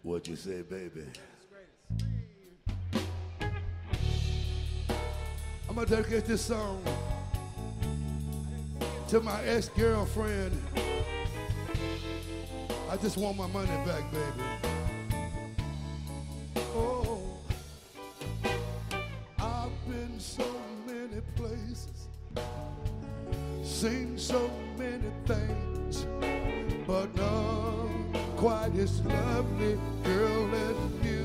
What you say, baby? I'm gonna dedicate this song to my ex-girlfriend. I just want my money back, baby. Oh, I've been so many places, seen so many things, but none quite as lovely, girl, as you.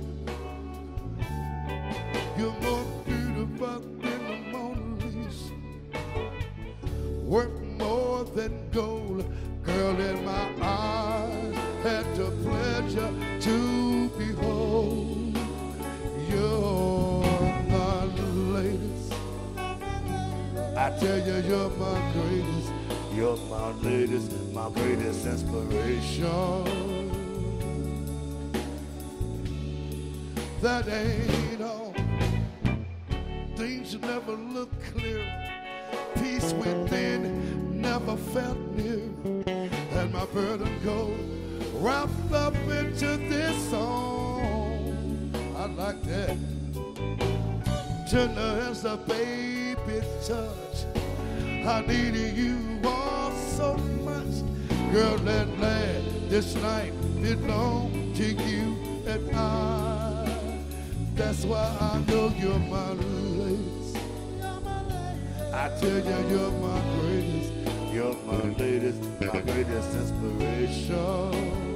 You're more beautiful than the Mona Lisa, worth more than gold, girl, in my eyes. Had the pleasure to behold. You're my latest. I tell you, you're my greatest. You're my latest, my greatest inspiration. That ain't all. Things never look clear. Peace within never felt near. And my burden goes wrapped up into this song. I like that. Tender as a baby touch. I needed you all so much. Girl, that land, this night belong to you and I. That's why I know you're my latest. I tell you, you're my greatest. You're my latest, my greatest inspiration.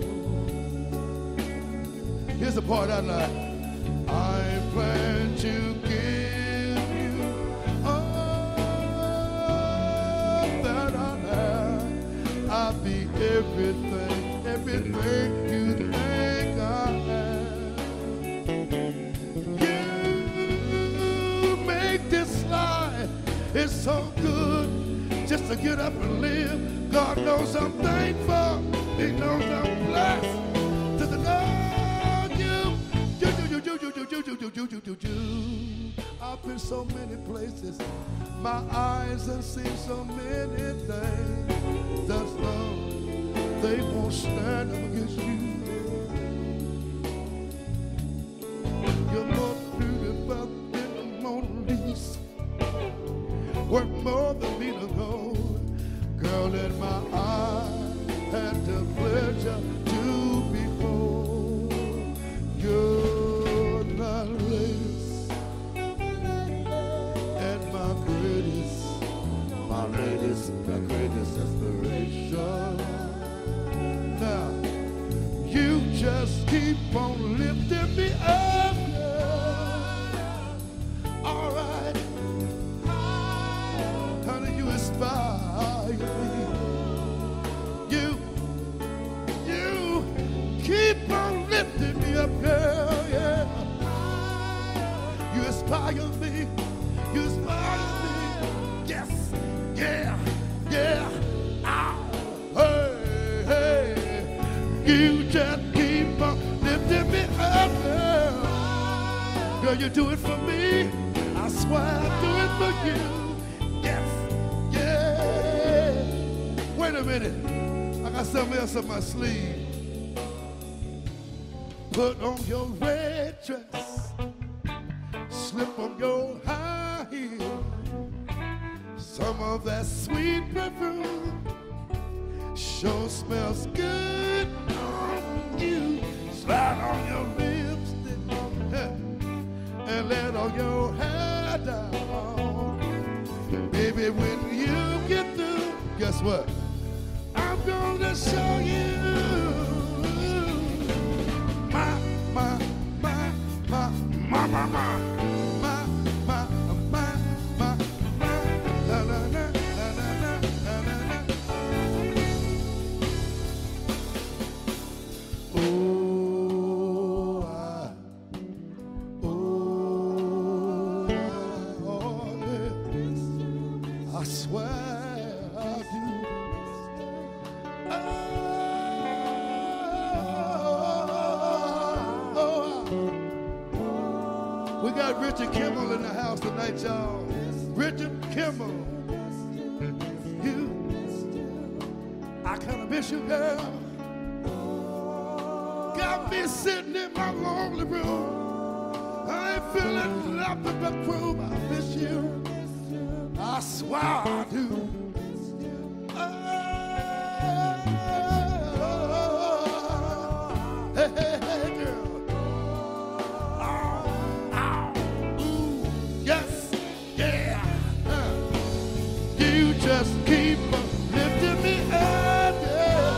Here's the part I like. I plan to give you all that I have. I'll be everything, everything you think I have. You make this life, it's so good just to get up and live. God knows I'm thankful. He knows I'm blessed. To the Lord, I've been so many places. My eyes have seen so many things. That's love. They won't stand up against you. You're more beautiful than the Mona Lisa, worth more than me to know. Girl, in my eyes, had the pleasure to behold. You're my latest and my greatest inspiration. Now, you just keep on lifting me up, yeah. All right. Honey, you inspire me. You keep on lifting me up, girl, yeah. You inspire me. You inspire me. Yes, yeah, yeah. Ah, hey, hey. You just keep on lifting me up, girl. Girl, you do it for me. I swear I do it for you. Yes, yeah. Wait a minute. I got something else up my sleeve. Put on your red dress. Slip on your high heel. Some of that sweet perfume sure smells good on you. Slide on your lipstick and let all your hair down. Baby, when you get through, guess what? I'm gonna show you my. I swear I do. We got Richard Kimmel in the house tonight, y'all. Richard Kimmel. I kind of miss you, girl. God Me sitting in my lonely room, I ain't feeling nothing but cruel. I miss you. I swear I do. Hey, hey, hey, girl. Ooh, yes, yeah. You just keep lifting me up, yeah.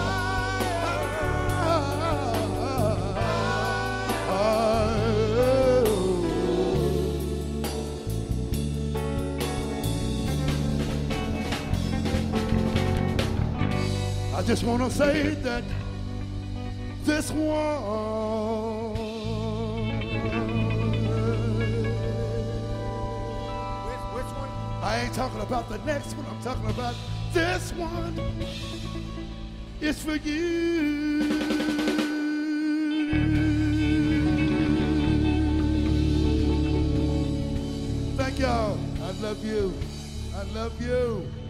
I just want to say that this one, Which one? I ain't talking about the next one, I'm talking about this one. It's for you. Thank y'all. I love you. I love you.